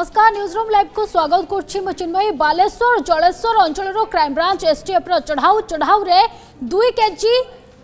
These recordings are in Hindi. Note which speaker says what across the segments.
Speaker 1: नमस्कार न्यूज रूम लाइव को स्वागत कर चिन्मयी बालेश्वर जलेश्वर अंचल क्राइम ब्रांच एसटीएफ चढ़ाऊ रे 2 केजी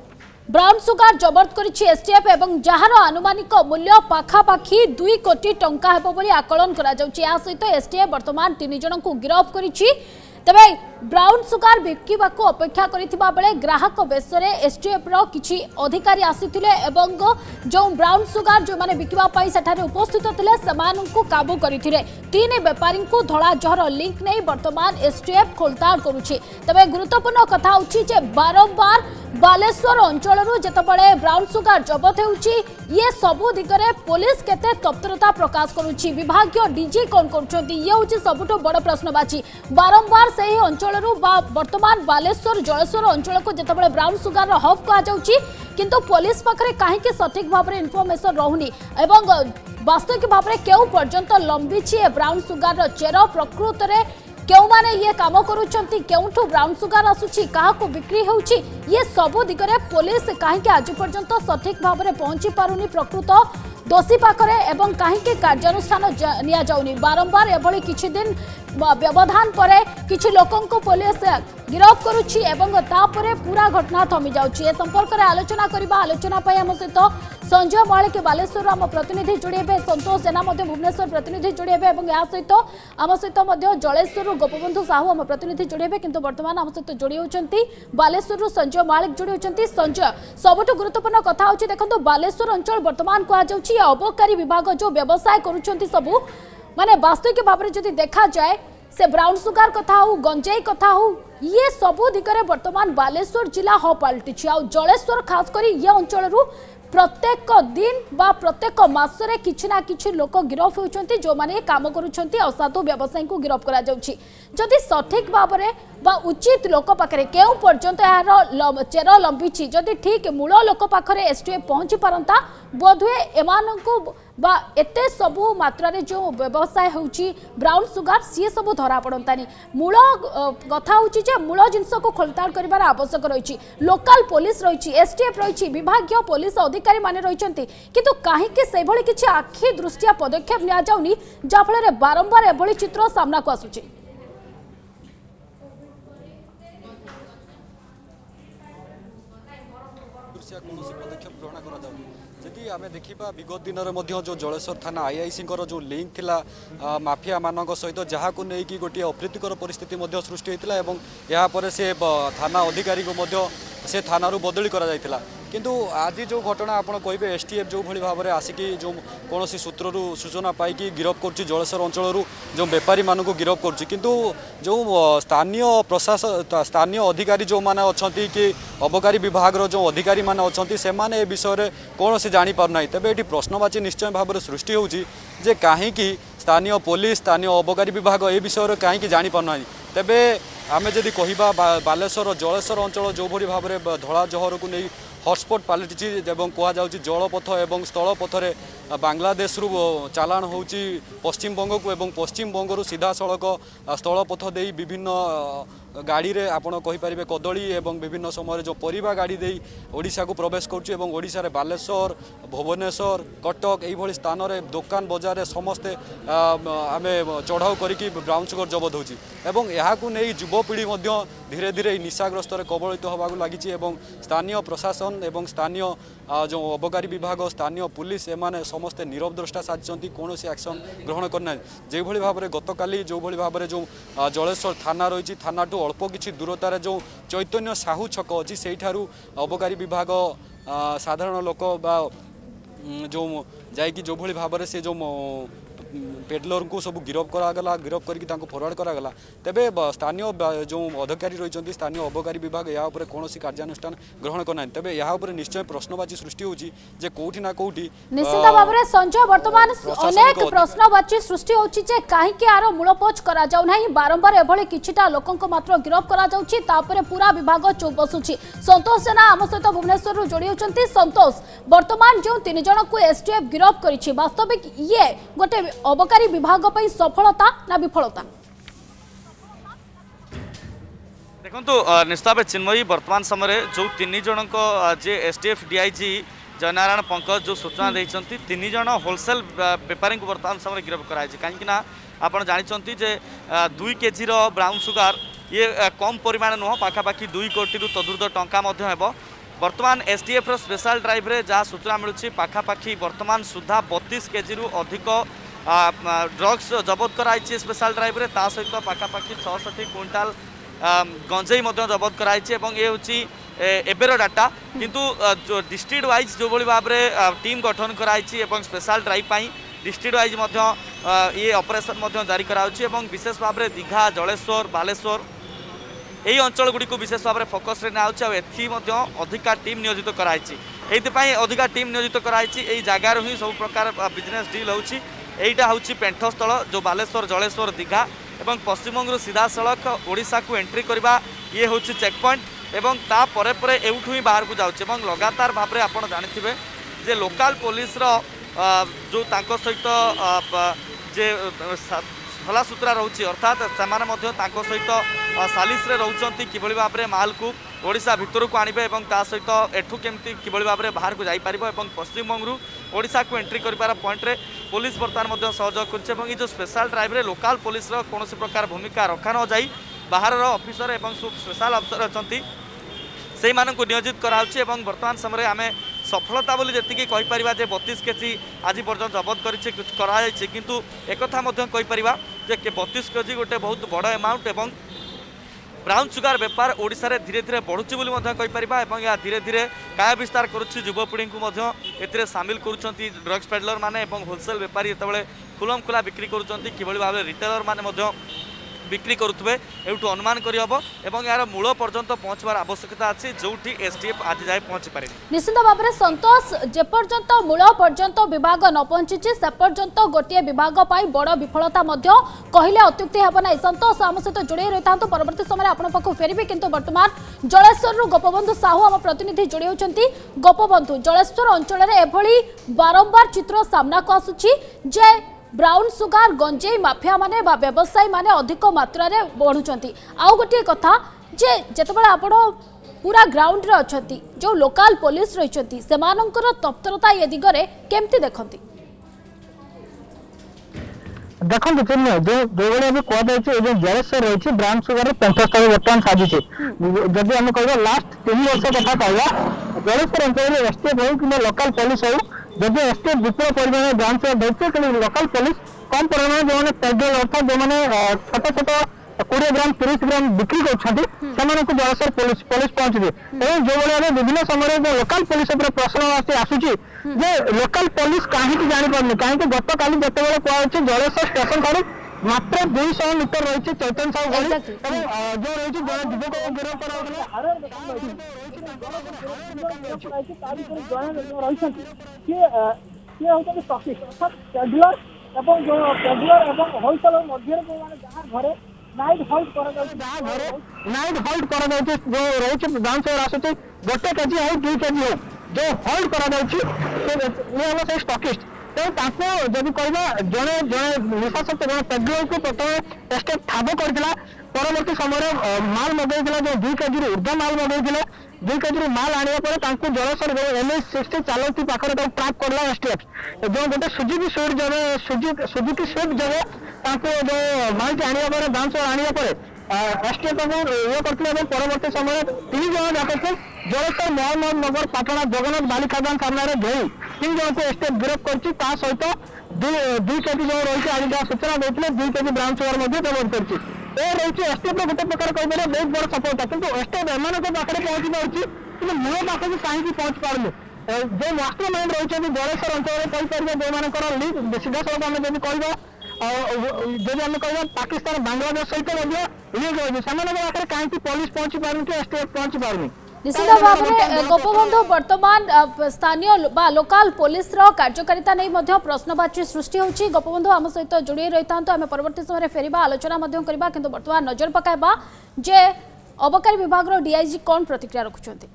Speaker 1: ब्राउन सुगार जबत करिछि एसटीएफ एवं जार आनुमानिक मूल्य पाखापाखि 2 कोटी टंका हेबो बोली आकलन करा जाउछि। या सहित एसटीएफ वर्तमान 3 जन को गिरफ्त करिछि। तबे ब्राउन सुगार बिकिबा को अपेक्षा करिथिबा बेले ग्राहक बेसरे एसटीएफ रो किछि अधिकारी आसीथिले एवं जो ब्राउन सुगार जो माने बिकिबा पई सेठारे उपस्थित थिले समानंकु काबू करिथिले। 3 व्यापारी को धड़ा जहर लिंक नै वर्तमान एसटीएफ खोलताड़ करूछि। तबे गुरुत्वपूर्ण कथा होछि जे बारंबार बालेश्वर अंचल जेतबळे ब्राउन सुगार जबत होउछि ये सबु दिगरे पुलिस केते तत्परता प्रकाश करूछि। विभागीय डीजी कोन करूछंती ये होछि सबुठो बड़ प्रश्नवाची। बारंबार सही अंचल वर्तमान बालेश्वर जलेश्वर अंचल को जितेबाला ब्राउन सुगार हब कह जाउछि किंतु पुलिस पाखरे काहे के सठिक भाव में इनफॉरमेशन रहउनी एवं वास्तविक भाव में केउ पर्यंत लंबीछि ब्राउन सुगार चेर प्रकृत रे केउ माने ये काम करूछंती केउठु ब्राउन सुगार आसुछि काहा को बिक्री होउछि ये सबु दिगरे पुलिस काहे के आज पर्यंत सठिक भाव में पहुंची पारुनी प्रकृत दोषी पाखरे एवं काहे के कार्यानुष्ठान निया जाउनी। बारंबार एभली किछि दिन व्यवधान परे किछि लोकन को पुलिस गिरफ्त करुछि एवं तापरे पूरा घटना थमी जाउछि। ए संपर्क रे आलोचना पय हम सहित संजय महालिक बालेश्वर आम प्रतिनिधि जोड़ी हे, संतोष सेना भुवनेश्वर प्रतिनिधि जोड़ी हे और या सहित आम सहित जलेश्वर गोपबंधु साहू आम प्रतिनिधि जोड़ी हे किंतु वर्तमान आम सहित जोड़ी होती बालेश्वर संजय महालिक जोड़ी होती। संजय सबुठ गुरुत्वपूर्ण कथा होछि देखंतु बालेश्वर अंचल वर्तमान कहा जाउछि अबकारी विभाग जो व्यवसाय करूछंती सबु माने वास्तविक भाव में जदि देखा जाए से ब्राउन सुगार कथा हो गंजेई कथा हो ये सबु दिगरे वर्तमान बालेश्वर जिला ह पलटिछि। आ जलेश्वर खास करी ये अंचल प्रत्येक दिन बा प्रत्येक मासरे किछि ना किछि लोक गिरफ होउछंती जो माने काम करूछंती असाधु व्यवसायी को गिरफ करा जाउछि। जदि सठिक भाव में बा उचित लोक पाखरे केउ पर्यंत यार चेर लंबीछि जदि ठीक मूल लोक पाखरे एसटीएफ पहुंची पारंता बोधुए एमानंकु बा एते सबु मात्रा रे जो व्यवसाय होउछि ब्राउन सुगार सी सबु धरा पड़तानी। मूल कथा होउछि जे मूल जिंस को खोलताड़ करिवार आवश्यक रहिछि। लोकल पुलिस रहिछि एसटीएफ रहिछि विभागीय पुलिस अधिकारी माने रहिछंती किंतु काहे के से भली किछि आखि दृष्टिया पदक्षेप लिया जाउनी जा फल रे बारंबार एभली चित्र सामना को आसुछि।
Speaker 2: जी आम देखा विगत दिन में जो जलेश्वर थाना आईआईसी जो लिंक थिला माफिया मान सहित जहाँ को लेकिन गोटे अप्रीतिकर परिस्थिति सृष्टि होता है पर से थाना अधिकारी को से थाना बदली करा किंतु आज जो घटना आप कहे एसटीएफ जो भाई भाव में आसिकी जो कौन सूत्रु सूचना पाई गिरफ कर जलेश्वर अंचल जो बेपारी मान को गिरफ कर किंतु जो स्थानीय प्रशासन स्थानीय अधिकारी जो मैंने अच्छा कि अबकारी विभाग जो अधिकारी मैंने अच्छा से माने विषय कौन से जापारना तेज ये प्रश्नवाची निश्चय भाव में सृष्टि होची जे कहीं स्थानीय पुलिस स्थानीय अबकारी विभाग ए विषय कहीं जापारना तेबे आमे जदि कहिबा बालेश्वर जलेश्वर अंचल जो भली भाव में धड़ा जहर को नहीं हॉटस्पॉट पलटि कह जलपथ और स्थलपथरे बांग्लादेश रु चालाण होची पश्चिम बंग को एवं पश्चिम बंग सीधा सड़क स्थलपथ दे विभिन्न गाड़ी रे आपण कहि परिबे कदली एवं विभिन्न समय जो परिबा गाड़ी दे ओडिशा को प्रवेश करुच्ची एवं ओडिशा रे बालेश्वर भुवनेश्वर कटक यही स्थान रे दुकान बजार समस्ते आमे चढ़ाऊ करिकी ब्राउन सुगर जबत होची एवं यहाँ को नहीं युवपीढ़ी धीरे धीरे निशाग्रस्त कबलित होगा लगी एवं स्थानीय प्रशासन एवं स्थानीय जो अबकारी विभाग स्थानीय पुलिस एमाने समस्ते नीरव द्रष्टा साजिंट कौन एक्शन ग्रहण करना जो भाई भाव में गतकाली जो भाई भाव में जो जलेश्वर थाना रही थाना टू अल्प किसी दूरतार जो चैतन्य साहू छक अच्छी से अबकारी विभाग साधारण लोक बा जो जाकि जो भाई भाव में से जो पेडलर को सब गिरफ करागला गिरफ करके फरवर्ड करागला तेबे स्थानीय जो अधिकारी रही स्थानीय अबकारी विभाग या कौन कार्यानुष्ठान ग्रहण करना तेबे या निश्चय प्रश्नवाची सृष्टि होची जे कोठी ना कोठी
Speaker 1: निश्चित भाव में संजय वर्तमान अनेक प्रश्नवाची सृष्टि होची जे काहे के आरो मूलपोच करा जाउ नाही बारंबार एभली किछिटा लोकन को मात्र गिरफ करा जाउची तापरे पूरा विभाग चुप बसुची। संतोष सेना आम सहित भुवनेश्वर रु जोड़ी होचंती। संतोष वर्तमान जो 3 जन को एसटीएफ गिरफ करिछि वास्तविक ये गोटे अबकारी विभाग पर सफलता ना विफलता
Speaker 3: देखो निश्चित भाव चिन्मयी वर्तमान समय जो 3 जन जे एसटीएफ डीआईजी जयनारायण पंकज जो सूचना देते 3 जन होलसेल बेपारी को वर्तमान समय गिरफ्त कराई कहीं आपड़ जानते जे 2 केजी ब्राउन सुगार ये कम परिमाण नुह पाखापाखि 2 कोटी तदुर्ध टंका बर्तमान एसटीएफ स्पेशल ड्राइव रे जहाँ सूचना मिलूँ पाखापाखि बर्तमान सुधा 32 केजी अधिक ड्रग्स जबत कराई स्पेशल ड्राइव रे ता सहित पाखापाखि 66 क्विंटाल गंजेई जबत कराई ये हूँ एबेर डाटा किंतु डिस्ट्रिक्ट वाइज जो भाव में टीम गठन कराई स्पेशल ड्राइव डिस्ट्रिक्ट वाइज ये ऑपरेशन जारी कराउछि विशेष भाव में दीघा जलेश्वर बालेश्वर यही अंचल गुड़ी को विशेष भाव में फोकस रे अधिका टीम नियोजित कराई अधिका टीम नियोजित कराई जगार ही सब प्रकार बिजनेस डील होउछि एटा होउछि पेंठस्थल जो बालेश्वर जलेश्वर दीघा एवं पश्चिमबंग सीधा सड़क ओडिशा को एंट्री करबा ये होउछि चेक पॉइंट एवं ता परे परे एउठु ही बाहर को जाउछि लगातार भाव में आपण जानिथिबे जे लोकल पुलिस रो जो तांको सहित जे सलासुतरा रोचे अर्थात से सहित सालिस रोचंती किभली भाव में माल को ओडिशा भितर को आनिबे एवं ता सहित एठू केमती किभली भाव में बाहर को जाई परिबो एवं पश्चिमबंग ओडिशा को एंट्री करिबार पॉइंट रे पुलिस बर्तमान सहयोग करछे जो स्पेशल ड्राइव रे लोकल पुलिस रो कोनोसी प्रकार भूमिका रखा न जाई बाहर ऑफिसर एवं स्पेशल अफसर अछंती से मानक नियोजित कराउछि एवं वर्तमान समय आम सफलता बोली जी कहीपर 32 केजी आज पर्यटन जबत कराई किंतु एक कहीपर जे 32 केजी गोटे बहुत बड़ एमाउंट एवं ब्राउन सुगार बेपार ओडिशा रे धीरे धीरे बढ़ुची बोली कहीपर या धीरे धीरे काय विस्तार करुच्ची युवपीढ़ी को एथिरे सामिल करुछंती ड्रग्स पेडलर माने एवं होलसेल बेपारी जेतेबेले खुलम खुला बिक्री करुछंती किभली भाव रिटेलर माने बिक्री करुवे एवं अनुमान करहब एवं यार मूल पर्यंत पहुँचवार आवश्यकता अच्छी जो एसटीएफ आज जाए पहुँची पारे
Speaker 1: निश्चित भाव में संतोष जेपर्यंत मूल पर्यंत विभाग न पहुंची से पर्यंत गोटे विभाग बड़ विफलता कहले अत्युक्ति हेब ना। संतोष आम सहित जोड़े रही था परवर्ती समय आपण पाखु फेरबी किंतु वर्तमान जलेश्वर गोपबंधु साहू आम प्रतिनिधि जोड़ी होती गोपबंधु जलेश्वर अंचल एभली बारंबार चित्र सामना को आसुची जे ब्राउन सुगार गंजेई माफिया माने बा व्यवसायी माने अधिक मात्रा रे बढ़ुचंती। आउ गोटे कथा जे जेतेबेला आपण पूरा ग्राउंड रे अछंती जो लोकल पुलिस रहिचंती सेमानंकर तत्परता ये दिगरे केमती देखंती
Speaker 4: देखो जो भी कह जलेश्वर रही ब्राउन सुगार पेंठस्थल बर्तमान साजिश जब आम कह लास्ट 3 वर्ष कथा कह जलेश्वर अंचल एसटीएफ हो कि लोकल पुलिस हो जब एसटीएफ विपुल परिमाण ब्राउन सुगार देते कि लोकल पुलिस कम परिमाण जो पेडल अर्थात जो छोट छोट 20 ग्राम 30 ग्राम बिक्री कर जलेश्वर पुलिस पहुंची जो भाई विभिन्न समय जो लोकल पुलिस प्रश्न आसूची जे लोकल पुलिस कहीं जापर कहीं गत काली जिते कहुच्छे जलेश्वर स्टेशन ठार मात्र 200 मीटर रही चैतन्य साहू गली जो रही युवक गिरफ्तार नाइट हॉल्ट करा जो रही ब्राउन सुगार आसुचे गोटे केजी हो 2 केजी हो जो हॉल्ट करा से स्टॉकिस्ट तो जब कह जड़े निशाशक्त जन पेडलर को प्रथम एसटीएफ ठाब करथिला परवर्ती समय माल मगेला जो 2 केजी ऊर्ध्व माल मगेला 2 केजी माल आने पर जलेश्वर NH60 चालती पाखे ट्रैप करला एसटीएफ जो गोटे सुजुकी स्विफ्ट जगह सुजुकी स्विफ्ट जगह जो माल आने पर ब्राउन सुगार आने पर एसटीएफ ये करते परवर्ती समय 3 जन जाते जलेश्वर मोहम्मद नगर पाटना जगन्नाथ बाली खदान सामने धोई 3 जन को एसटीएफ गिरफ्त कर सहित 2 केजी जो रही आज जहाँ सूचना देते 2 केजी ब्राउन सुगार जबत कर रही एसटीएफ गोटे प्रकार कह बहुत बड़ सफलता किंतु एसटीएफ एम पाखे पहुंची पार्टी कि मूल पाखक कहीं पहुंच पार्नु जो मास्टर माइंड रही जलेश्वर अंचल कहीपर जो लिंक सीधा सड़क आम जब कह जब कह पाकिस्तान बांग्लादेश सहित लिंक रही से कहीं पुलिस पहुंची पार्टी एसटीएफ पहुंची पार्नी
Speaker 1: निश्चित भाव में गोपबंधु वर्तमान स्थानीय बा लोकल पुलिस रो कार्यकारिता नहीं प्रश्नवाची सृष्टि होची। गोपबंधु आम सहित जोड़ी रही था आम परवर्ती समय फेरिबा आलोचना करबा किंतु वर्तमान नजर पकाइबा जे अबकारी विभाग रो डीआईजी कौन प्रतिक्रिया रखुचंती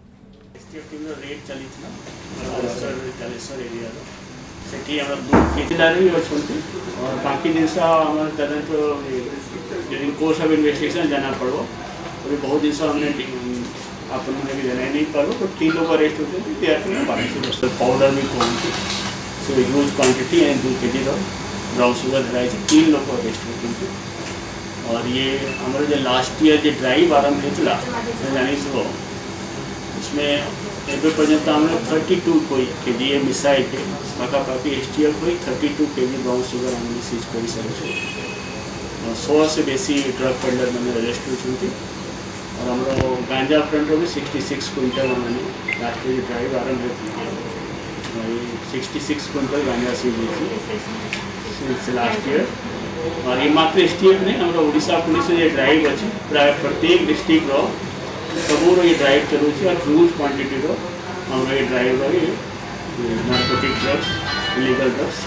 Speaker 5: बहुत अपन भी जाना नहीं पारो तो 3 लोग अरेस्ट होते हैं पाउडर भी कहते सो huge quantity and 2 KG brown sugar धराई 3 लोग अरेस्ट होते। और ये हमारे जो लास्ट ईयर जो ड्राइव आरंभ होता जानी सब उसमें एवं पर्यंत आम 32 कोई के जी मिसाई के पाखापाखि STF कोई 32 kg ब्राउन शुगर आम सीज कर सारी 100 से बेसी ड्रग पेडलर मैंने अरेस्ट होती। और हमारे गांजा फ्रंट भी 66 क्विंटल मैंने लास्ट ईयर ड्राइव आरंभ होती 66 क्विंटल गांजा सीज होती लास्ट ईयर। और ये मात्र STF नहीं हमारा ओडिशा पुलिस ये ड्राइव अच्छी प्राय प्रत्येक डिस्ट्रिक्ट सबूर ये ड्राइव चलूँ और ह्यूज क्वांटिटी हमारा ये drive narcotic drugs illegal drugs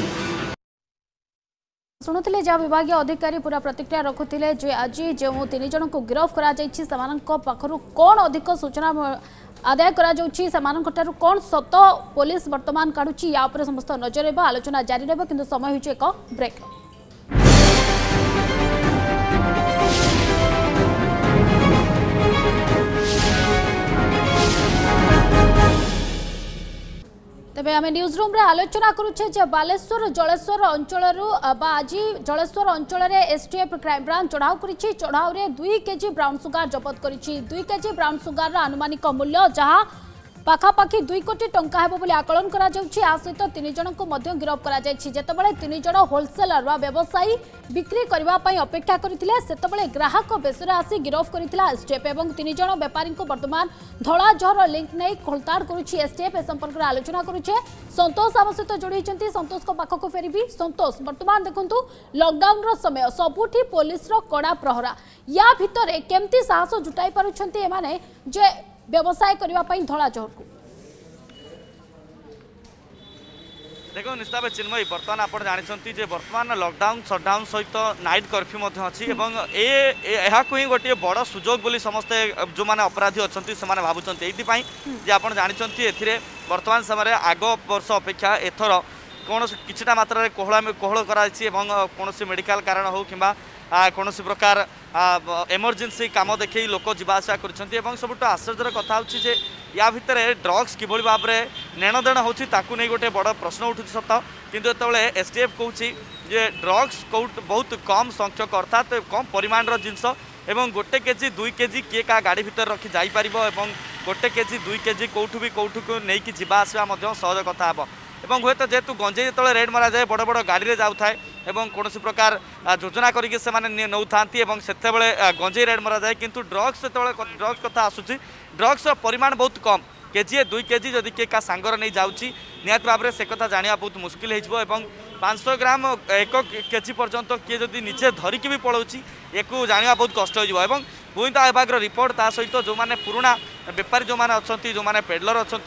Speaker 1: शुणुले जहाँ विभाग अधिकारी पूरा प्रतिक्रिया रखुले जे आज जो 3 जन को गिरफ्त कर कौन अधिक सूचना आदाय कर कौन सत पुलिस बर्तमान काढ़ुची या समस्त नजर आलोचना जारी रहा कि समय हो एक ब्रेक। तेबे आम न्यूज रूम रे आलोचना करुचे जे बालेश्वर जलेश्वर अंचल आज जलेश्वर अंचल में STF क्राइम ब्रांच चढ़ाऊ करिछि। चढ़ाऊ रे 2 केजी ब्राउन सुगार जबत करिछि। 2 केजी ब्राउन सुगार आनुमानिक मूल्य जहां पाखापाखि 2 कोटी टंका हेबो बोली आकलन करा जाउछि। आ सहित 3 जन को मध्य गिरफ्त करा जाइछि। जेतेबेले 3 जन होलसेलर वा व्यवसायी बिक्री करबा पई अपेक्षा करथिले सेतेबेले ग्राहक बेसरे आसी गिरफ्त करथिला STF एवं 3 जन व्यापारी को वर्तमान धला जहर लिंक नै खोलताड़ करुछि STF। ए संपर्क रे आलोचना करुछे संतोष आम सहित जोड़ी होइछन्ती। संतोष को पाखक को फेरबी। संतोष वर्तमान देखंतु लॉकडाउन रो समय सबुठी पुलिस रो कड़ा प्रहरा या भितरे केमती साहस जुटाई पारुछन्ती एमाने जे व्यवसाय करने धला जहर को
Speaker 3: देखो निश्चित भाव चिन्मयी बर्तमान आप जानते जे बर्तमान लॉकडाउन शटडाउन सहित नाइट कर्फ्यू अच्छी ही गोटे बड़ सुजोग बोली समस्ते जो मैंने अपराधी अच्छा से भावुं ये आप जानते बर्तमान समय आग वर्ष अपेक्षा एथर कौन किछिटा मात्रा कोहल कौन मेडिकल कारण हो कि कौन प्रकार एमरजेंसी काम देखे लोक जावासा कर सब आश्चर्यर कथा हो या भितर ड्रग्स किभली भाव में नेणदेण होती गोटे बड़ प्रश्न उठुची सत किंतु जो STF कहूँ जे ड्रग्स बहुत कम संख्यक अर्थात कम परिमाण जिनस एवं 1 केजी 2 केजी किए का गाड़ी भितर रखी जापर एवं 1 केजी 2 केजी कौटू भी कौटू को नहीं जावासवा सहज कथा हे एवं हूँ तो जेहेतु गंजेई जो रेड मरा जाए बड़ बड़ गाड़ी में जाऊए एवं कौन प्रकार योजना करके नौ था गंजेई रेड मरा जाए किंतु ड्रग्स जो ड्रग्स कथा आसूँ ड्रग्स परिमाण बहुत कम केजी 2 केजी जदि किए का सांगर नहीं जाऊँगी निहत भाव में से कथा जाना बहुत मुस्किल हो 500 ग्राम 1 केजी पर्यंत किए जदि निजे धरिकी भी पलाऊँगी एक जाना बहुत कष्ट हो गोइंदा विभाग रिपोर्ट ता सहित जो मैंने पुराना बेपारी जो मैंने अच्छा जो मैंने पेडलर अच्छा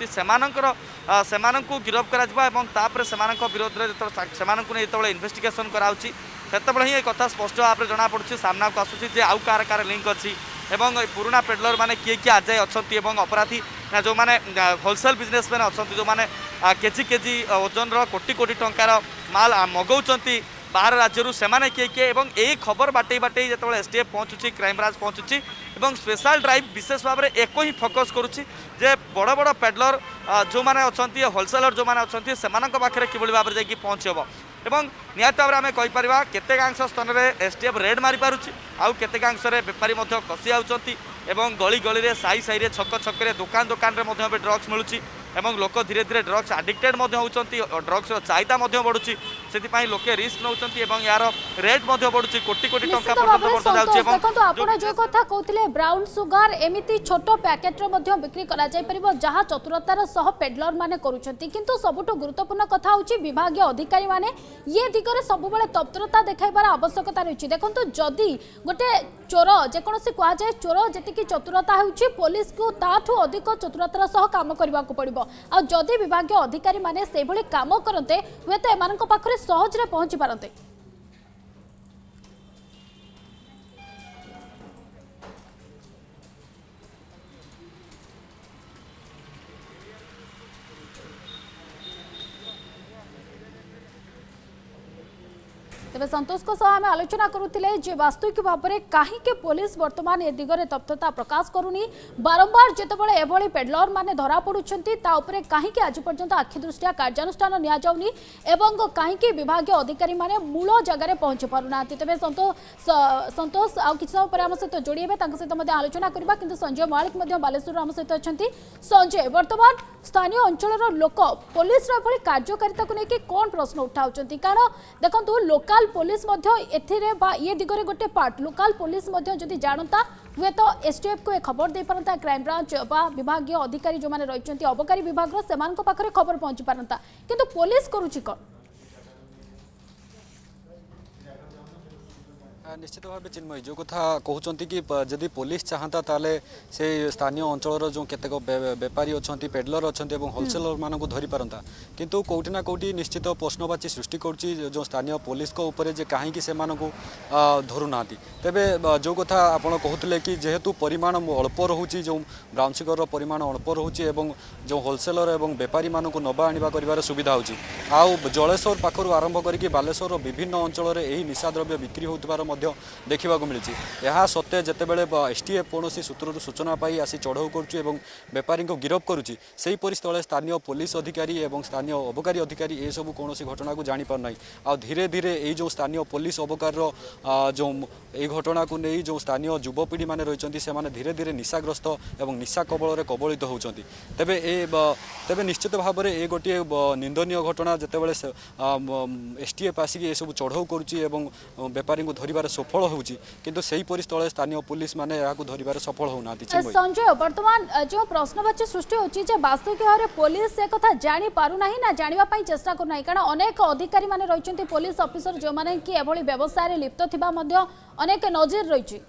Speaker 3: से गिरफ्त कर विरोध में जो इन्वेस्टिगेशन कराऊँगी से ही कथा स्पष्ट भाव में जमापड़ी सामना को आसूँ आउ कार लिंक अच्छी एवं पुराना पेडलर माने किए किए आज अच्छा अपराधी जो मैंने होलसेल बिजनेसमैन अच्छा जो मैंने केजी केजी ओजन कोटी कोटी टंकार माल मगाऊँच बाहर राज्य से किए किए यही खबर बाटे बाटे जो STF पहुँचुची क्राइम ब्रांच पहुँचुची एवं स्पेशल ड्राइव विशेष भाव में एक ही फोकस करुच्ची जे बड़ बड़ पेडलर जो मैंने अच्छा होलसेलर जो मैंने अच्छा से पाखे किभली भाव में पहुँचब एवं निहत भाव में आम कहीपर केतेकांश स्थान में STF रेड मारी पारुची आउ केतेकांश बेपारी खसी आउचंती एवं गली गली में साई साई छक छक दुकान दुकान में ड्रग्स मिलूची एवं लोक धीरे धीरे ड्रग्स आडिक्टेड होती ड्रग्स चाहिदा बढ़ुची से लोके रिस्क नौकरी यार रेट बढ़ुची कोटी कोटी टंका
Speaker 1: जो कथा कहते ब्राउन सुगार एमती छोट पैकेट बिक्री जहाँ चतुरतार सह पेडलर माने करुछंती किंतु सबुठ गुरुत्वपूर्ण कथा होची विभागीय अधिकारी माने ये दिगरे सबुबले तत्परता देखाइबार आवश्यकता रही। देखो जदि गोटे चोर जेकोसी कह जाए चोर जी चतुरता होची पुलिस को ताठू अधिक चतुरतार सह काम करने को पड़ो आ जदि विभागीय अधिकारी माने से भली काम करते हुए तो एमान पाखरे सहजरे पहुंची पारते। तेज संतोष को आम आलोचना करुले वास्तविक भाव में कहीं पुलिस बर्तमान ए दिगरे तत्परता प्रकाश करूनी बारंबार जितेबाला एभली पेडलर माने धरा पड़ुंट कहीं आज पर्यंत आखि दृष्टिया कार्यानुष्ठान नियाजाउनी एवं कहीं विभाग अधिकारी माने मूल जगह पहुंची पारुना तेज संतोष आ किसी समय आम सहित जोड़ी सहित आलोचना करवा किंतु संजय मालिक बालेश्वर आम सहित अच्छा संजय बर्तमान स्थानीय अंचल लोक पुलिस कार्यकारिता को लेकिन कौन प्रश्न उठाऊँ कारण देखो लोकाल पुलिस ये दिगरे गोटे पार्ट लोकाल पुलिस जदि जानता हुए तो एसटीएफ को खबर दे पारता क्राइम ब्रांच विभाग अधिकारी जो मैंने रही अबकारी विभाग से खबर पहुंची पारता किंतु पुलिस करुच्ची कौन
Speaker 2: निश्चित भाव चिन्मयी जो कथा कहते कि जदि पुलिस चाहता ताले से स्थानीय अंचल जो केतेक बेपारी अच्छा पेडलर अच्छा होलसेलर मानक धरी पारंता किंतु कोठी ना कोठी निश्चित प्रश्नवाची सृष्टि करुच्ची जो स्थानीय पुलिस को ऊपर जे कहीं से धरुना तेबे जो कथा आपड़ कहते कि जेहेतु परिमाण अल्प रोचे जो ब्राउन सुगर परिमाण अल्प रोचे जो होलसेलर और बेपारी मानक नवा आनिबा करिवार सुविधा होची आउ जलेश्वर पाखरु आरंभ करके बालेश्वर विभिन्न अंचल में यही निशा द्रव्य बिक्री होउतबार देखा मिली यह सत्य जितेबाला एसटीएफ कौन सूत्र सूचना पाई आसी चढ़ाऊ करुच्ची बेपारी को गिरफ करुच्ची से स्थले स्थानीय पुलिस अधिकारी और स्थानीय अबकारी अधिकारी ये सब कौन घटना को जापारना आ धीरे धीरे ये जो स्थानीय पुलिस अबकार जो ये घटना को नहीं जो स्थानीय युवपीढ़ी मैंने रही से धीरे धीरे निशाग्रस्त और निशा कबल कबलित होती तेबे निश्चित भाव में ये गोटे निंदनीय घटना जितेबाला एसटीएफ आसिक ये सब चढ़ाऊ करुच्ची बेपारी को धरबार सफल होउची किंतु सही परिस्थले स्थानीय पुलिस माने याकू धरिबार सफल होना
Speaker 1: संजय वर्तमान जो प्रश्नवाची सृष्टि होची जे वास्तविक भाव में पुलिस से कथा जानी पारु नाही ना जानिबा पई चेष्टा करु नाही कारण अनेक अधिकारी माने रहिचंती पुलिस ऑफिसर जो माने कि एभली व्यवसाय रे लिप्त थिबा मध्ये अनेक नजर रहिची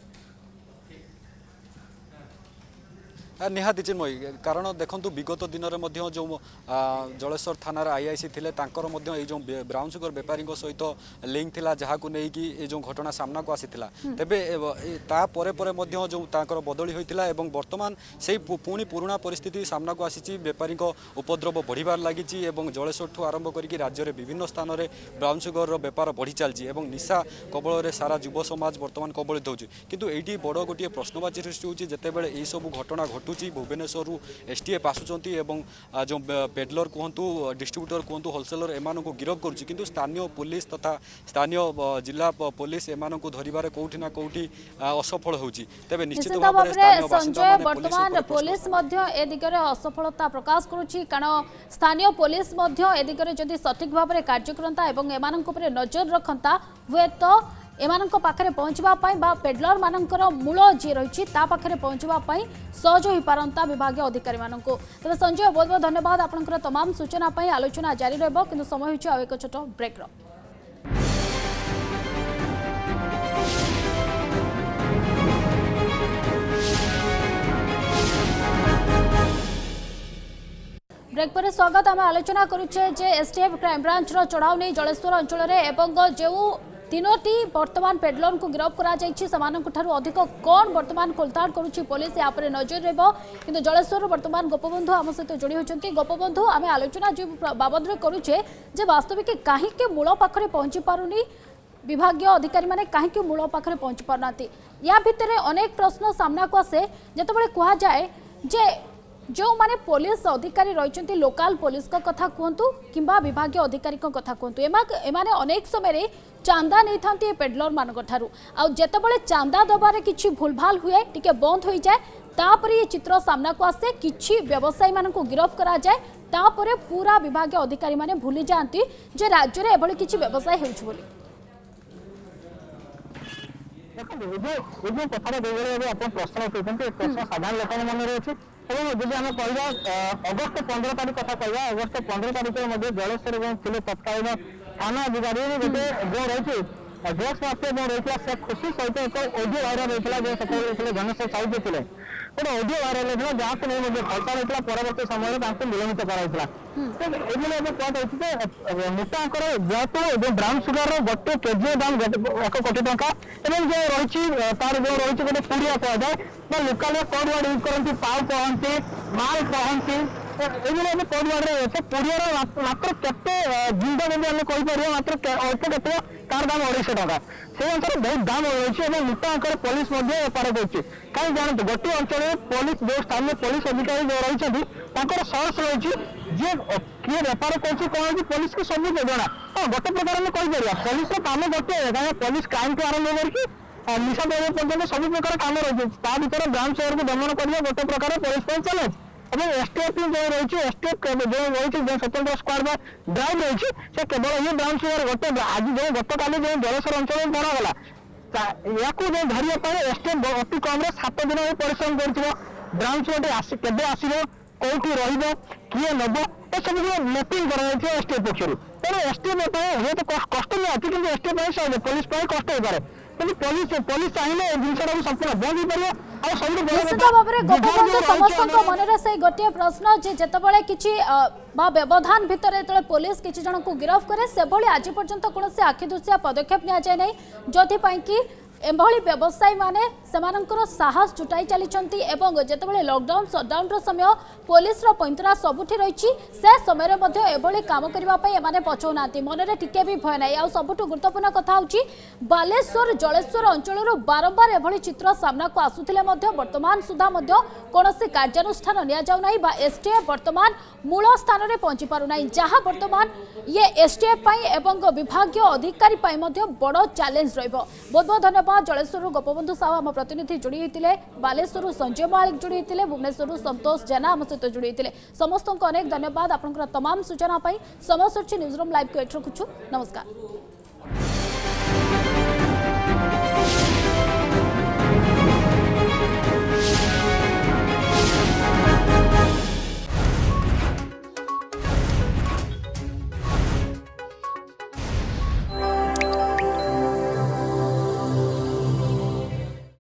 Speaker 2: निहाती चिन्मयी कारण देखु विगत दिन में जो जलेश्वर थानार आईआईसी थे जो ब्राउन सुगर बेपारी सहित लिंक थिला जहाँ को लेकिन जो घटना सामना को आसीथिला तेबे जो बदली होता है बर्तमान से पुणी पुराणा परिस्थिति सामना को आसी बेपारी उपद्रव बढ़िबार लगी जलेश्वर ठू आरंभ करके राज्य में विभिन्न स्थान में ब्राउन सुगर बेपार बढ़ी चलती निशा कबल सारा युव समाज बर्तमान कबलित होची किंतु एटी बड़ गोटे प्रश्नवाची सृष्टि होची जेतेबेले एई सब घटना घटुची भुवनेश्वर एसटीएफ आसुचंती एवं जो पेडलर कहतु डिस्ट्रीब्यूटर कहतु होलसेलर एमान को गिरफ करुच्ची किंतु स्थानीय पुलिस तथा स्थानीय जिला पुलिस एमान को धरिबार कोठी ना कोठी असफल होची तेबे निश्चित भाव में स्थानीय
Speaker 1: संजय वर्तमान पुलिस मध्य ए दिगरे असफलता प्रकाश करुच्ची कारण स्थानीय पुलिस मध्य ए दिगरे जदि सठिक भाव में कार्य करंता एवं एमान को ऊपर नजर रखंता हुए तो एमानंको पाखरे पहुँचवाई पेडलर मानकर मूल जी रही पाखरे पहुँचवाई सहज हो पारंता विभाग अधिकारी मानक तेज संजय बहुत बहुत धन्यवाद आपंकर तमाम सूचना आलोचना जारी रहिबो किंतु समय होछि आउ एक छोट ब्रेक ब्रेक पर स्वागत आम आलोचना करुचे जे एसटीएफ क्राइम ब्रांच चढ़ाऊ नहीं जलेश्वर अंचल में जो तीनोटी वर्तमान पेडलर को गिरफ कर अधिक कौन वर्तमान खोलताड़ करुच्ची पुलिस या पर नजर रहिबो किंतु जलेश्वर वर्तमान गोपबंधु आम सहित जोड़ी होती गोपबंधु आम आलोचना जो बाबद में करुचे जे वास्तविक कहीं मूल पाखरे पहुंची पारुनी विभाग अधिकारी माने कहीं मूल पाखरे पहुंची पारना या भितर अनेक प्रश्न सामना को आसे जितेबाला कह जाए जे जो माने पुलिस अधिकारी रही लोकाल पुलिस को कथा कहतु किंबा विभाग अधिकारी को कथा कहतु एमाने अनेक समय चांदा नहीं था पेडलर मान जितेबाला चांदा दबारे किछि भूल भाल हुए टिके बंद हो जाए तापर ये चित्र सामना को आसे किछि व्यवसायी मान को गिरफ करा जाए तापर पूरा विभाग अधिकारी माने भूली जाती जे राज्य में एभली किछि व्यवसाय होउछ बोली
Speaker 4: प्रश्न साधारण लोक मन रही जब आम कह अगस्त 15 तारीख कथा कह अगस्त 15 तारीख जलेश्वर तत्कालीन थाना अधिकारी गोटे जो रही ड्रग्स माफिया जो रही से खुशी सहित एक ऑडियो वायरल होता जो से घनश्याम साहू थे गोटे ऑडियो वायरल होता जहाँ को नहीं खर्चा होता परवर्त समय निलंबित कराइला कहते मोटाकर जेहतु ब्राउन सुगर गोटे केजी दाम 1 कोटी टंका जो रही तार जो रही गोटे पुड़िया कहुए लोकाल कोड वार्ड यूज करती पाव कहती माल कहती एभली कोर्ट गार्ड पुड़ियार मात्र केते जिंदा जब आम कहीपर मात्र अल्प केत तार दाम 250 टका से अनुसार बहुत दाम रही मोटा अंकर पुलिस बेपार कर कहीं जानते गोटे अंचल पुलिस जो स्थानीय पुलिस अधिकारी जो रही सोर्स रही जे किए बेपार कर पुलिस को सब जना हाँ गोटे प्रकार में कहीपर पुलिस काम गोटे कहीं पुलिस क्राइम को आरंभ करके निशा द्रव्य पर्यटन सब प्रकार काम रही भर ब्राउन सुगर को दमन करने गोटे प्रकार पुलिस चले और एसटीएफ जो रही एसटीएफ जो रही जो स्वतंत्र स्क्वाड ड्राइव रही से केवल ये ब्राउन सुगर गोटे आज जो गतकाली जो जलसर अंचल बनागला या जो धरने एसटीएफ अति कम 7 दिन परिश्रम कर ब्राउन सुगर केवे आसो कौटी किए नब ये सब जो मैपिंग कर एसटीएफ पक्षर तेणु एसटीएफ हूँ तो कष्ट नहीं अच्छी कि एसटीएफ सहज पुलिस कष्ट हो पाए पुलिस चाहिए जिन संपूर्ण बंद हो पार
Speaker 1: निश्चित भाव में गोपबंधु समस्त मनरे से गोटे प्रश्न जे जेतबेले किछि व्यवधान भितर जो पुलिस किछि जन को गिरफ्त करे से आज पर्यंत कौन से आखिदृशिया पदक्षेप नि जाए नहीं जोथि कि एभली व्यवसायी माने सेमानंकर साहस जुटाई चली एवं जेतेबेले लॉकडाउन शटडाउन समय पुलिस पैंतरा सबुठी रही से समय एभली काम करने पछौना मनरे टिके भी भय ना सबुठ गुरुत्वपूर्ण कथा होची बालेश्वर जलेश्वर अंचल बारंबार एभली चित्र सामना को आसुथिले वर्तमान सुधा कौन से कार्यानुष्ठान नि जाउ नाही बा एसटीएफ वर्तमान मूल स्थान में पहुंची पारु नाही जहां वर्तमान ये एसटीएफ एवं विभागीय अधिकारी बड़ चैलेंज रहिबो। बहुत बहुत धन्यवाद। जलेश्वर गोपबंधु साहू आम प्रतिनिधि जोड़ी होते बालेश्वर संजय मालिक जोड़ी होते भुवनेश्वर संतोष जेना आम सहित जोड़ी होते समस्त को अनेक धन्यवाद। आपंकर तमाम सूचना समय न्यूज रूम लाइव को एट रखुछु। नमस्कार।